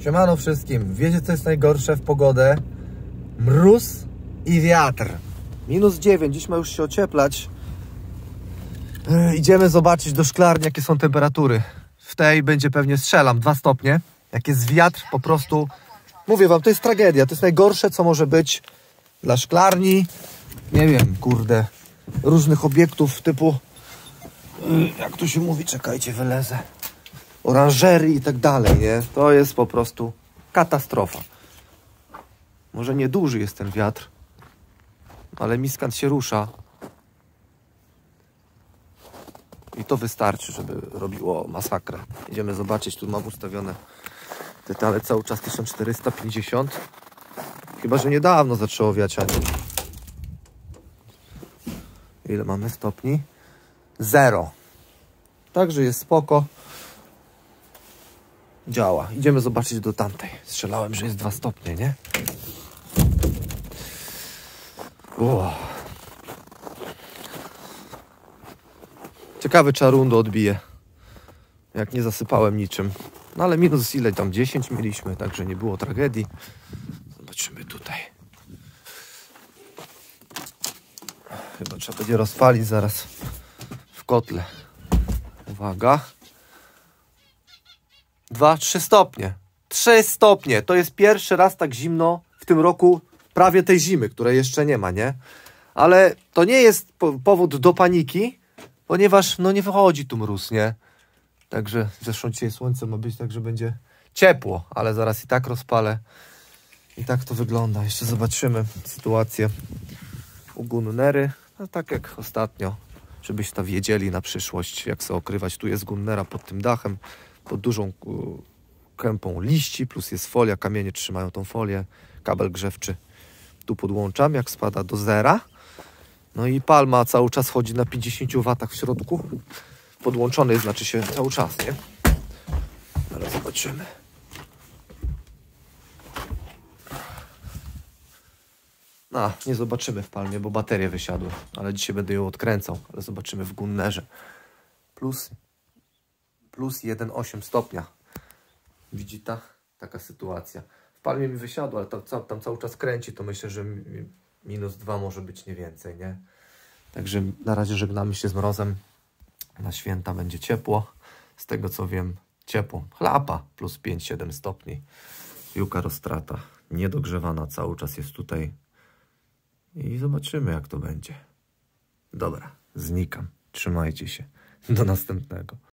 Siemano wszystkim. Wiecie, co jest najgorsze w pogodę? Mróz i wiatr. -9. Dziś ma już się ocieplać. Idziemy zobaczyć do szklarni, jakie są temperatury. W tej będzie pewnie, strzelam, 2 stopnie. Jak jest wiatr, po prostu... Mówię wam, to jest tragedia. To jest najgorsze, co może być dla szklarni. Nie wiem, kurde. Różnych obiektów typu... Jak to się mówi? Czekajcie, wylezę. Oranżerii i tak dalej, nie? To jest po prostu katastrofa. Może nieduży jest ten wiatr, ale miskant się rusza. I to wystarczy, żeby robiło masakrę. Idziemy zobaczyć, tu mam ustawione detale cały czas 1450. Chyba że niedawno zaczęło wiać. Ile mamy stopni? 0. Także jest spoko. Działa. Idziemy zobaczyć do tamtej. Strzelałem, że jest 2 stopnie, nie? Ciekawe, czy Arundo odbije. Jak nie zasypałem niczym. No ale minus ile tam? 10 mieliśmy, także nie było tragedii. Zobaczymy tutaj. Chyba trzeba będzie rozpalić zaraz w kotle. Uwaga. 2-3 stopnie. 3 stopnie. To jest pierwszy raz tak zimno w tym roku, prawie tej zimy, której jeszcze nie ma, nie? Ale to nie jest powód do paniki, ponieważ no nie wychodzi tu mróz, nie? Także zresztą dzisiaj słońce ma być, także będzie ciepło, ale zaraz i tak rozpalę. I tak to wygląda. Jeszcze zobaczymy sytuację u Gunnery. No tak jak ostatnio, żebyście to wiedzieli na przyszłość, jak sobie okrywać. Tu jest Gunnera pod tym dachem, pod dużą kępą liści, plus jest folia, kamienie trzymają tą folię, kabel grzewczy tu podłączam, jak spada do zera. No i palma cały czas chodzi na 50 W w środku. Podłączony jest, znaczy się cały czas, nie? Zaraz zobaczymy. Nie zobaczymy w palmie, bo baterie wysiadły. Ale dzisiaj będę ją odkręcał. Ale zobaczymy w Gunnerze. Plus 1,8 stopnia. Widzicie? Taka sytuacja. W palmie mi wysiadło, ale tam cały czas kręci, to myślę, że -2 może być nie więcej, nie? Także na razie żegnamy się z mrozem. Na święta będzie ciepło. Z tego co wiem, ciepło. Chlapa plus 5-7 stopni. Juka Rostrata niedogrzewana cały czas jest tutaj. I zobaczymy, jak to będzie. Dobra, znikam. Trzymajcie się. Do następnego.